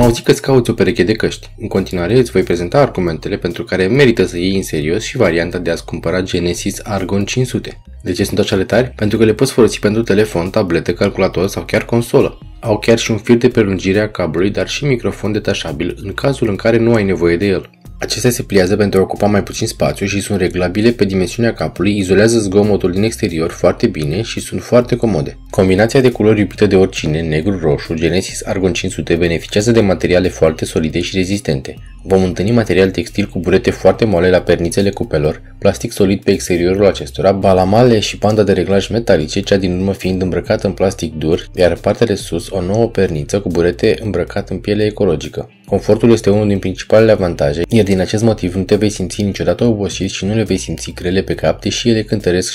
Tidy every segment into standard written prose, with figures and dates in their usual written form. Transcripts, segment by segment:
auzit că îți cauți o pereche de căști. În continuare îți voi prezenta argumentele pentru care merită să iei în serios și varianta de a-ți cumpăra Genesis Argon 500. De ce sunt așa tari? Pentru că le poți folosi pentru telefon, tabletă, calculator sau chiar consolă. Au chiar și un fir de prelungire a cablului, dar și microfon detașabil în cazul în care nu ai nevoie de el. Acestea se pliază pentru a ocupa mai puțin spațiu și sunt reglabile pe dimensiunea capului, izolează zgomotul din exterior foarte bine și sunt foarte comode. Combinația de culori iubită de oricine, negru-roșu, Genesis Argon 500 beneficiază de materiale foarte solide și rezistente. Vom întâlni material textil cu burete foarte moale la pernițele cupelor, plastic solid pe exteriorul acestora, balamale și panda de reglaj metalice, cea din urmă fiind îmbrăcată în plastic dur, iar partea de sus o nouă perniță cu burete îmbrăcat în piele ecologică. Confortul este unul din principalele avantaje, iar din acest motiv nu te vei simți niciodată obosit și nu le vei simți grele pe cap, deși ele cântăresc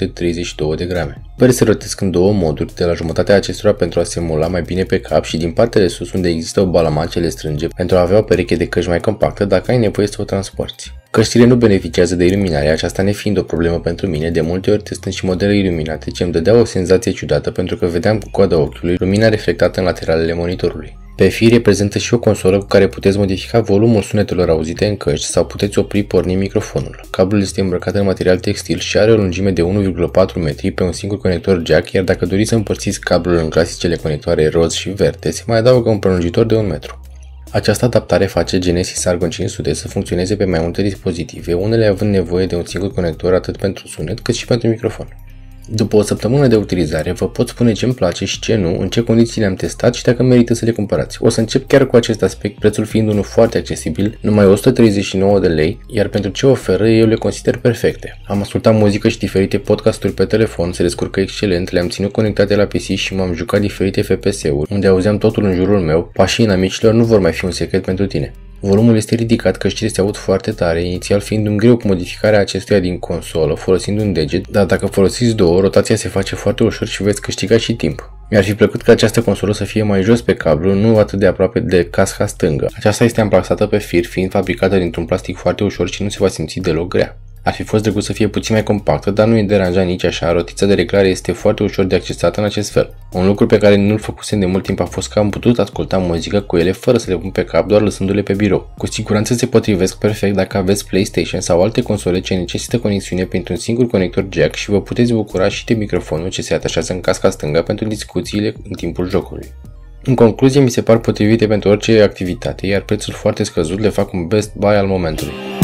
732 de grame. Păr se rotesc în două moduri, de la jumătatea acestora pentru a se mula mai bine pe cap și din partea de sus unde există o balama ce le strânge pentru a avea o pereche de căști mai compactă dacă ai nevoie să o transporti. Căștile nu beneficiază de iluminare, aceasta nefiind o problemă pentru mine, de multe ori testând și modele iluminate ce îmi dădeau o senzație ciudată pentru că vedeam cu coada ochiului lumina reflectată în lateralele monitorului. Pe fir reprezintă și o consolă cu care puteți modifica volumul sunetelor auzite în căști sau puteți porni microfonul. Cablul este îmbrăcat în material textil și are o lungime de 1,4 metri pe un singur conector jack, iar dacă doriți să împărțiți cablul în clasicele conectoare roz și verde, se mai adaugă un prelungitor de 1 metru. Această adaptare face Genesis Argon 500 să funcționeze pe mai multe dispozitive, unele având nevoie de un singur conector atât pentru sunet cât și pentru microfon. După o săptămână de utilizare, vă pot spune ce îmi place și ce nu, în ce condiții le-am testat și dacă merită să le cumpărați. O să încep chiar cu acest aspect, prețul fiind unul foarte accesibil, numai 139 de lei, iar pentru ce oferă eu le consider perfecte. Am ascultat muzică și diferite podcasturi pe telefon, se descurcă excelent, le-am ținut conectate la PC și m-am jucat diferite FPS-uri, unde auzeam totul în jurul meu, pașii inamicilor nu vor mai fi un secret pentru tine. Volumul este ridicat, căștile se aud foarte tare, inițial fiind un greu cu modificarea acestuia din consolă, folosind un deget, dar dacă folosiți două, rotația se face foarte ușor și veți câștiga și timp. Mi-ar fi plăcut ca această consolă să fie mai jos pe cablu, nu atât de aproape de casca stângă. Aceasta este amplasată pe fir, fiind fabricată dintr-un plastic foarte ușor și nu se va simți deloc grea. Ar fi fost drăguț să fie puțin mai compactă, dar nu îi deranja nici așa, rotița de reglare este foarte ușor de accesată în acest fel. Un lucru pe care nu-l făcusem de mult timp a fost că am putut asculta muzică cu ele fără să le pun pe cap, doar lăsându-le pe birou. Cu siguranță se potrivesc perfect dacă aveți PlayStation sau alte console ce necesită conexiune printr-un singur conector jack și vă puteți bucura și de microfonul ce se atașează în casca stângă pentru discuțiile în timpul jocului. În concluzie, mi se par potrivite pentru orice activitate, iar prețul foarte scăzut le fac un best buy al momentului.